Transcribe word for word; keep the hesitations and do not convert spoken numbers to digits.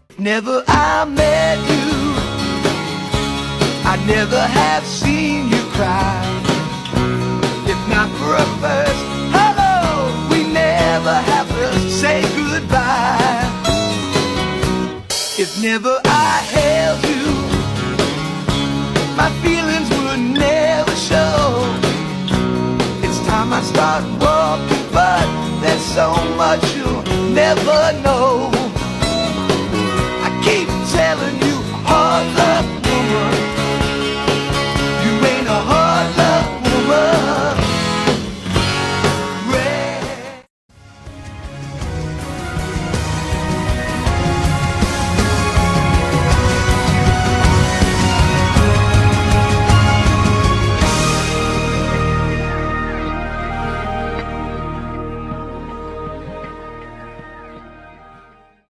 Never I met you, I never have seen you cry. If not for a first hello, we never have to say goodbye. If never I held you, my feelings would never show. It's time I start walking, but there's so much you'll never know.